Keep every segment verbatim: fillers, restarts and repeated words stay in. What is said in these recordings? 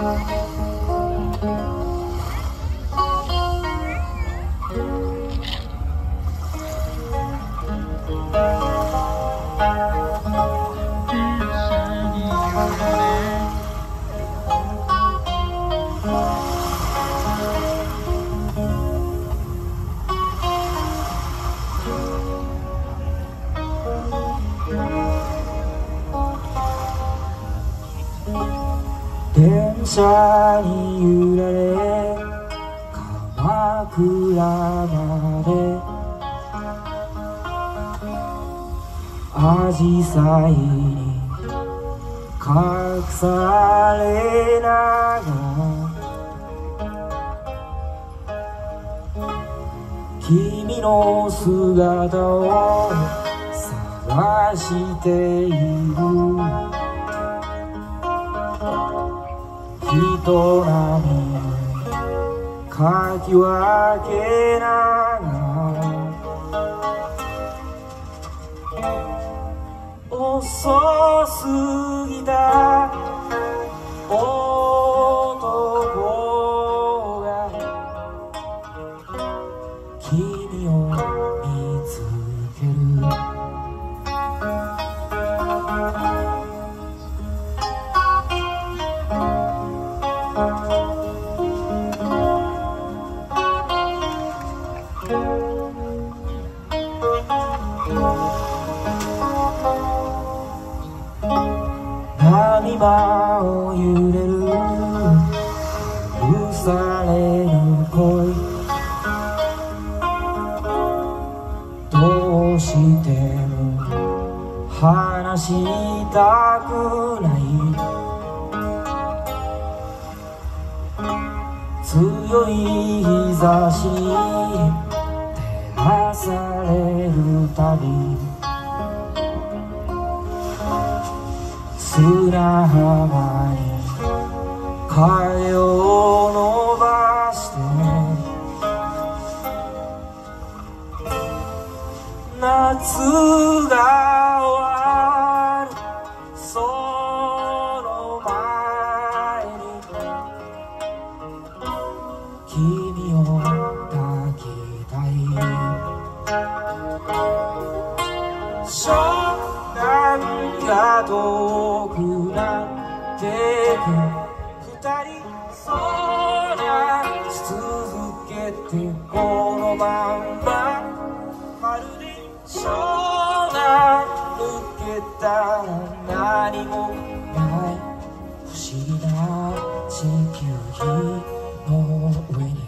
電車に揺られ鎌倉までアジサイに隠されながら君の姿を探している人波かき分けながら遅すぎた男が君を見つける波間を揺れる許されぬ恋どうしても話したくない強い日差しに照らされるたび砂浜に影を伸ばして夏が終わるその前に君を抱きたい湘南が遠くなってく二人そうなし続けてこのまんままるで湘南抜けたら何もない不思議な地球儀の上に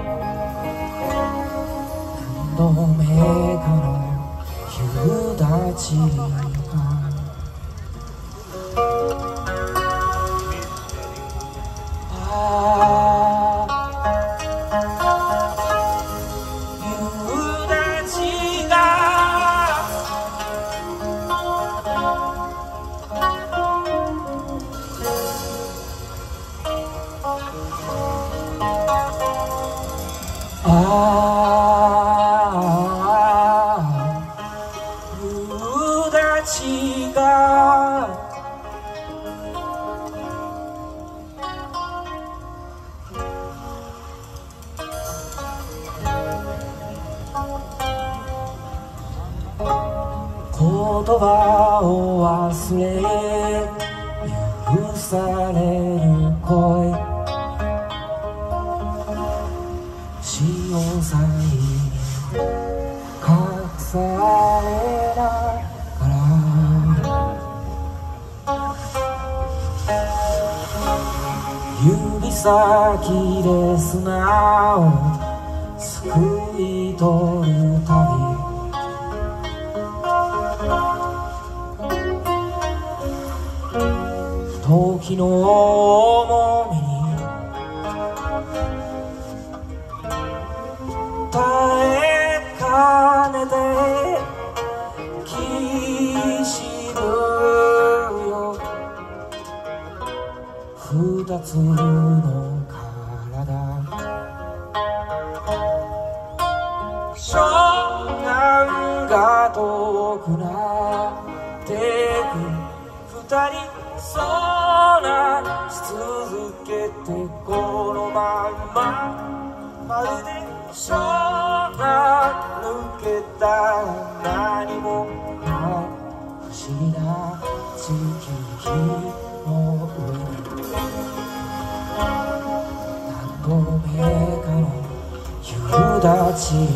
何度目かの夕立が言葉を忘れ許される恋潮騒に隠されながら指先で砂をすくい取るたび時の重みに耐えかねてきしむよ二つの体湘南が遠くなってく二人そうなし続けまんままるでショーが抜けた何もない不思議な地球儀の上に何度目かの夕立ち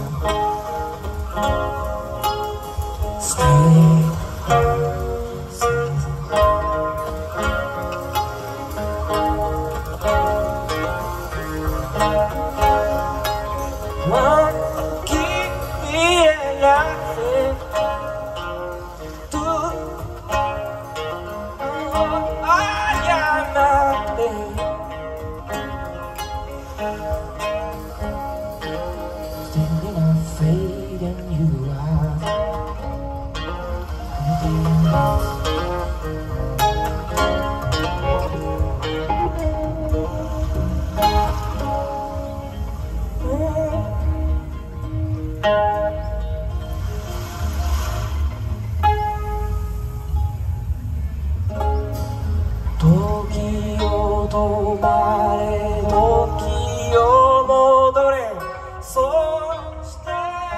がStay時を止まれ時を戻れそうして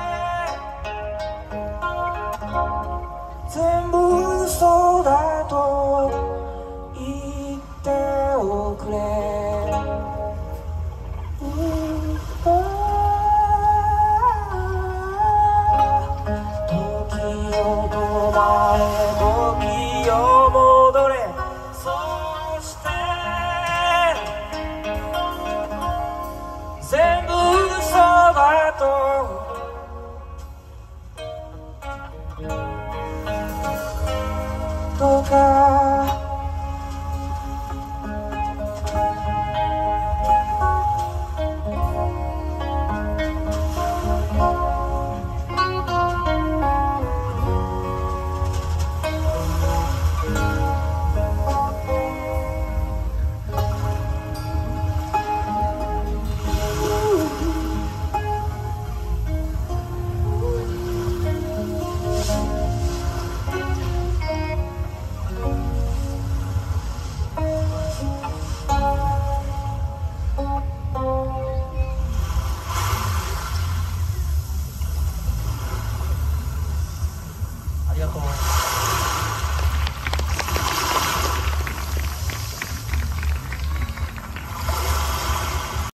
全部嘘だと言っておくれ時を止まれ時を戻れそうして全部嘘だとどうか